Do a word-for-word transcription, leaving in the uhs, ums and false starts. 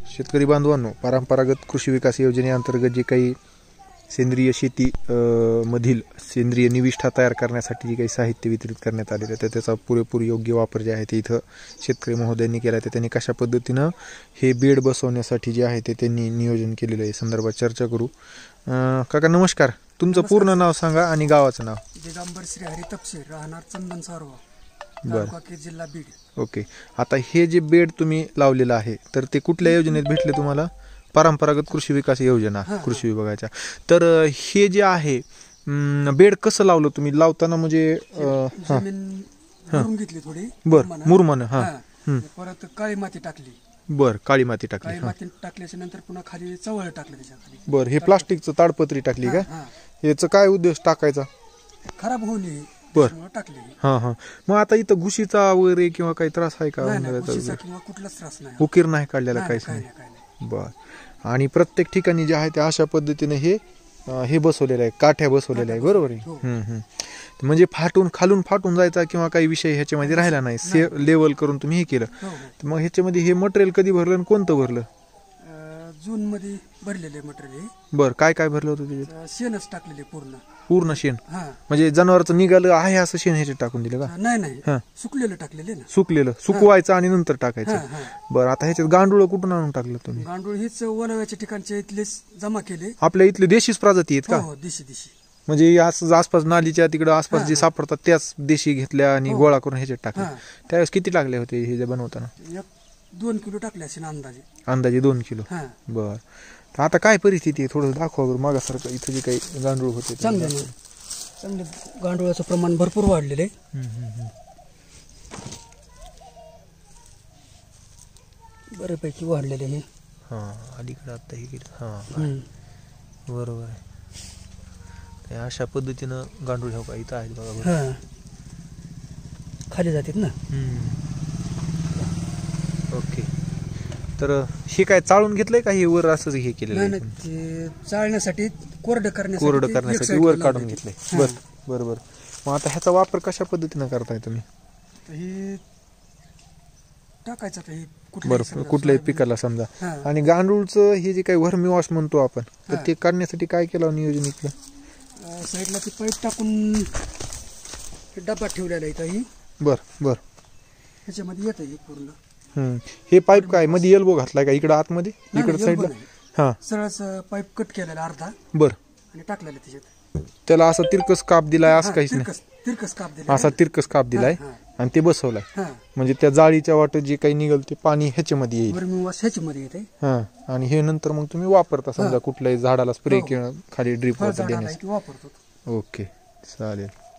शेतकरी बांधवांनो, परंपरागत कृषी विकास योजनेअंतर्गत जे काही सेंद्रिय शेती मधील सेंद्रिय निविष्ठा तयार करण्यासाठी जे काही साहित्य वितरित करण्यात आलेलं आहे तर त्याचा पुरेपूर योग्य वापर जे आहे ते इथं शेतकरी महोदयांनी केला आहे. तर त्यांनी कशा पद्धतीनं हे बेड बसवण्यासाठी जे आहे ते त्यांनी नियोजन केलेलं आहे संदर्भात चर्चा करू. काका नमस्कार, तुमचं पूर्ण नाव सांगा आणि गावाचं नाव. दिगंबर श्री हरी तपशीर, राहणार चंदन सारवा, बरं, जिल्हा बीड. ओके. आता हे जे बेड तुम्ही लावलेलं आहे तर ते कुठल्या योजनेत भेटले तुम्हाला? परंपरागत कृषी विकास योजना कृषी विभागाच्या. तर हे जे आहे बेड कसं लावलं तुम्ही? लावताना म्हणजे घेतली थोडी, बर मुरमन, हा, परत काळी माती टाकली. बर, काळी माती टाकली. काळी माती टाकल्याच्या नंतर पुन्हा खाली चवळ टाकलं त्याच्या खाली. बर, हे प्लास्टिकचं ताडपत्री टाकली का? याचं काय उद्देश टाकायचा? खराब होऊ नये. बर, टाकली. हा हा. मग आता इथं घुशीचा वगैरे किंवा काही त्रास आहे का? कुठलाच त्रास नाही, उकीर नाही काढलेला, काहीच नाही. बर, आणि प्रत्येक ठिकाणी जे आहे ते अशा पद्धतीने हे हे बसवलेलं आहे, काठ्या बसवलेल्या आहे, बरोबर आहे. हम्म हम्म. म्हणजे फाटून खालून फाटून जायचा किंवा काही विषय ह्याच्यामध्ये राहिला नाही, से लेवल करून तुम्ही हे केलं. मग ह्याच्यामध्ये हे मटेरियल कधी भरलं आणि कोणतं भरलं? जून मध्ये भरलेले मटेरियल. बर, काय काय भरलं होतं त्याच्यात? शेणच टाकलेले पूर्ण. पूर्ण शेण म्हणजे जनावरचं निघालं आहे असं शेण ह्याच्यात टाकून दिलं का? नाही नाही, सुकलेलं टाकलेले ना. सुकलेलं सुकवायचं आणि नंतर टाकायचं. बरं, आता ह्याच्यात गांडूळ कुठून आणून टाकलं तुम्ही? गांडूळ हेच वनव्याच्या ठिकाणचे इथले जमा केले. आपल्या इथले देशीच प्रजाती आहेत का? देशी देशी. म्हणजे असं आसपास नालीच्या तिकडे आसपास जे सापडतात त्याच देशी घेतल्या आणि गोळा करून ह्याच्यात टाकल्या. त्यावेळेस किती लागले होते हे जे बनवताना? दोन किलो टाकले असेल अंदाजे. अंदाजे दोन किलो. बर, तर आता काय परिस्थिती आहे थोडं दाखवा बरं मागासारखं. इथं जे काही गांडूळ होते चांगले चांगले गांडुळाचं प्रमाण भरपूर वाढलेलं आहे. बऱ्यापैकी वाढलेले हे. हा, अलीकडे आता हे केलं. हा, बरोबर आहे. अशा पद्धतीनं गांडूळ ह्या इथं आहेत बघा, खाली जातात ना. ओके. तर हे काय चाळून घेतलंय का हे वर असंच हे केलेलं आहे? ते चाळण्यासाठी कोरडं करण्यासाठी कोरडं करण्यासाठी वर काढून घेतलंय. बर बरोबर. मग आता ह्याचा वापर कशा पद्धतीनं करताय तुम्ही? हे टाकायचं बरं कुठल्याही पिकाला समजा. आणि गांडूळचं हे जे काही व्हर्मी वॉश म्हणतो आपण तर ते काढण्यासाठी काय केलं नियोजन इथलं? साईडला ते पाईप टाकून डबा ठेवलेला आहे काही. बर बर, ह्याच्यामध्ये येत आहे पूर्ण. हम्म, हे पाईप काय मध्ये एल्बो घातलाय का इकडे आतमध्ये? इकडे साईडला हा सरळ पाईप कट केलेला अर्धा. बर, आणि टाकलेला त्याच्यात. त्याला असं तिरकस काप दिलाय असं काहीच नाही? तिरकस काप दिलाय, असा तिरकस काप दिलाय आणि ते बसवलाय. म्हणजे त्या जाळीच्या वाटत जे काही निघल ते पाणी ह्याच्यामध्ये येईल. ह्याच्यामध्ये येते. हा, आणि हे नंतर मग तुम्ही वापरता समजा कुठल्याही झाडाला स्प्रे किंवा खाली ड्रिप देण्यासाठी वापरतो. ओके, चालेल.